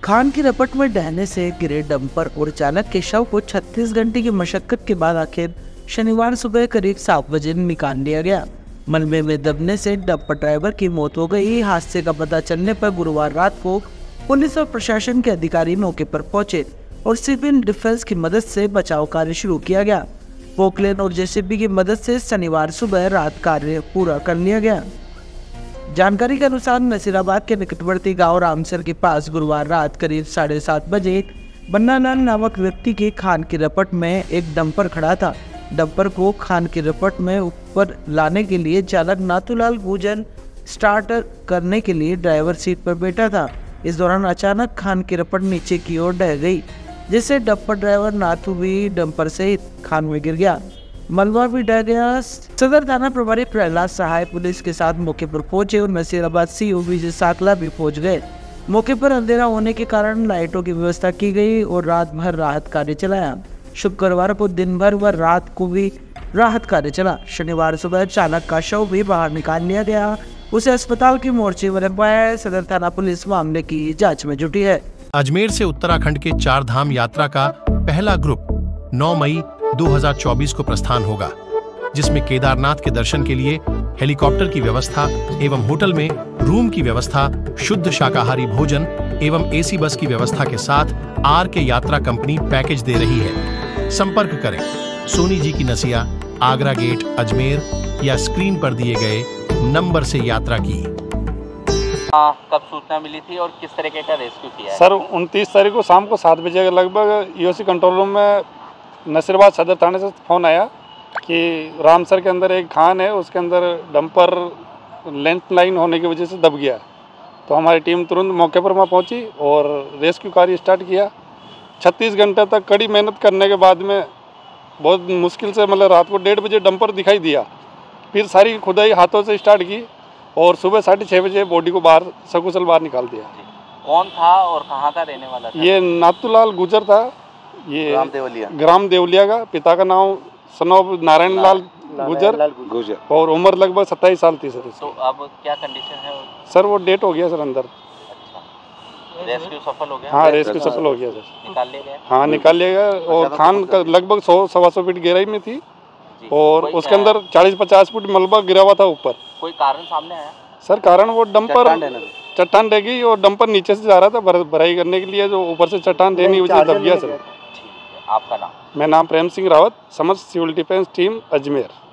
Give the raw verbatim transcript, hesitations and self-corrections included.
खान की रपट में डहने से गिरे डंपर और चालक के शव को छत्तीस घंटे की मशक्कत के बाद आखिर शनिवार सुबह करीब सात बजे निकाल लिया गया। मलबे में दबने से डंपर ड्राइवर की मौत हो गई। हादसे का पता चलने पर गुरुवार रात को पुलिस और प्रशासन के अधिकारी मौके पर पहुंचे और सिविल डिफेंस की मदद से बचाव कार्य शुरू किया गया। पोकलेन और जेसीबी की मदद से शनिवार सुबह रात कार्य पूरा कर लिया गया। जानकारी के अनुसार नसीराबाद के निकटवर्ती गांव रामसर के पास गुरुवार रात करीब साढ़े सात बजे बन्ना लाल नामक व्यक्ति के खान की रपट में एक डंपर खड़ा था। डंपर को खान की रपट में ऊपर लाने के लिए चालक नाथूलाल गुजर स्टार्टर करने के लिए ड्राइवर सीट पर बैठा था। इस दौरान अचानक खान की रपट नीचे की ओर ढह गई, जिससे डंपर ड्राइवर नाथू भी डंपर सहित खान में गिर गया। मलबा भी ढह गया। सदर थाना प्रभारी प्रहलाद सहाय पुलिस के साथ मौके पर पहुंचे और नसीराबाद सीओ विजय साकला भी पहुंच गए। मौके पर अंधेरा होने के कारण लाइटों की व्यवस्था की गई और रात भर राहत कार्य चलाया। शुक्रवार को दिन भर व रात को भी राहत कार्य चला। शनिवार सुबह चालक का शव भी बाहर निकाल लिया गया। उसे अस्पताल की मोर्चे में रखवाया। सदर थाना पुलिस मामले की जाँच में जुटी है। अजमेर से उत्तराखंड के चार धाम यात्रा का पहला ग्रुप नौ मई दो हज़ार चौबीस को प्रस्थान होगा, जिसमें केदारनाथ के दर्शन के लिए हेलीकॉप्टर की व्यवस्था एवं होटल में रूम की व्यवस्था, शुद्ध शाकाहारी भोजन एवं एसी बस की व्यवस्था के साथ आर के यात्रा कंपनी पैकेज दे रही है। संपर्क करें सोनी जी की नसिया, आगरा गेट, अजमेर या स्क्रीन पर दिए गए नंबर से यात्रा की। आ, कब सूचना मिली थी और किस तरीके का रेस्क्यू किया है? सर उनतीस तारीख को शाम को सात बजे के लगभग ईओसी कंट्रोल रूम में नसीराबाद सदर थाने से फ़ोन आया कि रामसर के अंदर एक खान है, उसके अंदर डंपर लेंथ लाइन होने की वजह से दब गया। तो हमारी टीम तुरंत मौके पर वहाँ पहुँची और रेस्क्यू कार्य स्टार्ट किया। छत्तीस घंटे तक कड़ी मेहनत करने के बाद में बहुत मुश्किल से मतलब रात को डेढ़ बजे डंपर दिखाई दिया। फिर सारी खुदाई हाथों से स्टार्ट की और सुबह साढ़े छः बजे बॉडी को बाहर सकुशल बाहर निकाल दिया। कौन था और कहाँ का रहने वाला था? ये नाथूलाल गुजर था, ये ग्राम देवलिया ग्राम देवलिया का। पिता का नाम सनोब नारायण लाल गुजर गुजर और उम्र लगभग सत्ताईस साल थी सर। तो अब क्या कंडीशन है? सर वो डेट हो गया सर अंदर। अच्छा, रेस्क्यू सफल हो गया? हाँ रेस्क्यू सफल हो गया सर। निकाल लिया गया? हाँ निकाल लिया गया। और खान का लगभग सौ सवा सौ फीट गहराई में थी और उसके अंदर चालीस पचास फीट मलबा गिरा हुआ था ऊपर। कोई कारण सामने आया? सर कारण वो डंपर चट्टान रह गई और डंपर नीचे से जा रहा था भराई करने के लिए, जो ऊपर से चट्टान रहनी वजह दब गया सर। आपका नाम? मैं नाम प्रेम सिंह रावत, समस्त सिविल डिफेंस टीम अजमेर।